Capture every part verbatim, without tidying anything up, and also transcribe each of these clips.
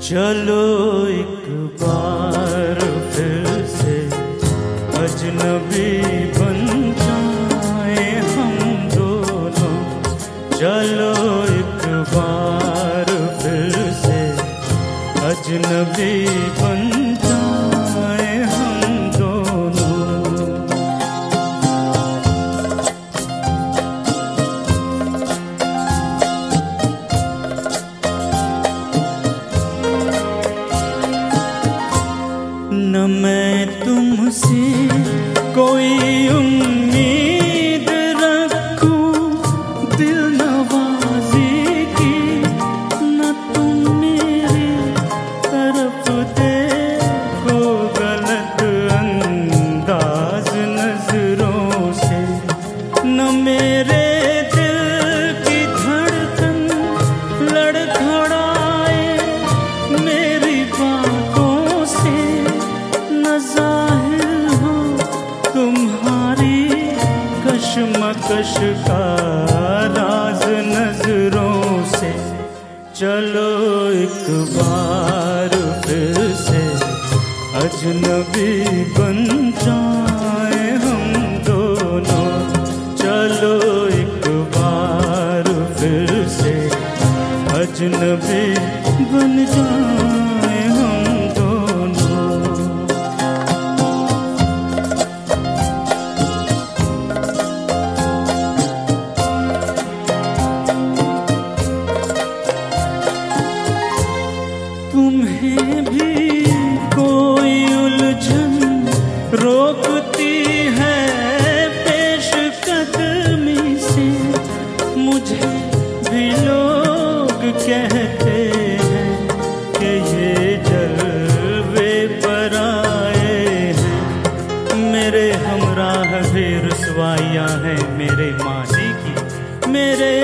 चलो एक बार फिर से अजनबी बन जाए हम दोनों। चलो एक बार फिर से अजनबी बन जाए हम दोनों। न मैं तुमसे कोई उम्मीद रखूं दिल नवाज़ी की, न तुम मेरी तरफ देखो गलत अंदाज नजरों से। न मेरे दिल की धड़कन लड़खड़ाए मेरी बातों से, न ज़ाहिर हो तुम्हारी कशमकश का राज नजरों से। चलो एक बार फिर से अजनबी बन जाए हम दोनों। चलो एक बार फिर से अजनबी बन जाए हम दोनों। तुम्हें भी कोई उलझन रोकती है पेशकदमी से, मुझे भी लोग कहते हैं कि ये जलवे पर आए हैं। मेरे हमराह भी रुसवाइयाँ हैं मेरे माजी की, मेरे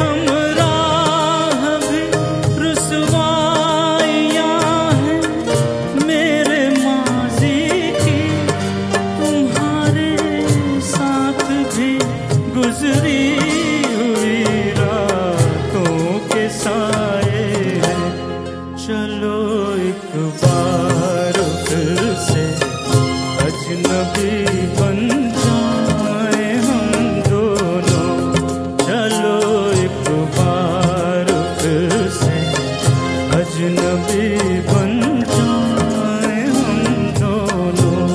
हमराह भी रुसवाइयाँ हैं मेरे माजी की। तुम्हारे साथ भी गुजरी हुई रातों के साए हैं। चलो एक बार फिर से अजनबी बन जाए हम दोनों। चलो एक बार फिर से अजनबी बन जाए हम दोनों।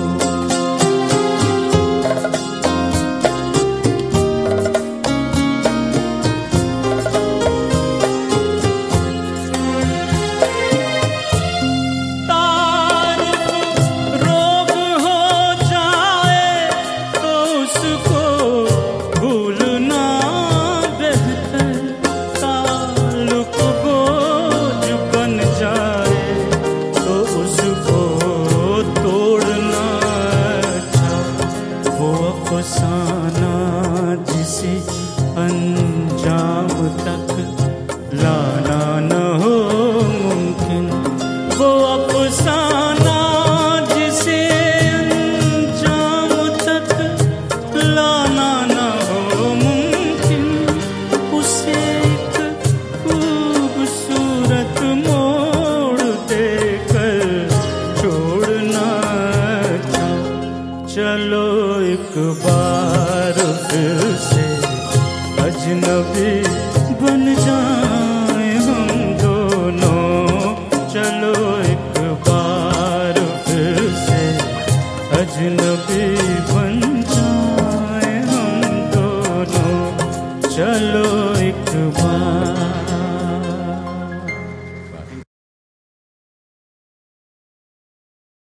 अफसाना जिसे अंजाम तक लाना न हो मुमकिन, वो अफसाना जिसे अंजाम तक लाना न हो मुमकिन, उसे एक खूबसूरत मोड़ देकर छोड़ना था। चलो एक बार फिर से अजनबी बन जाए हम दोनों। चलो एक बार फिर से अजनबी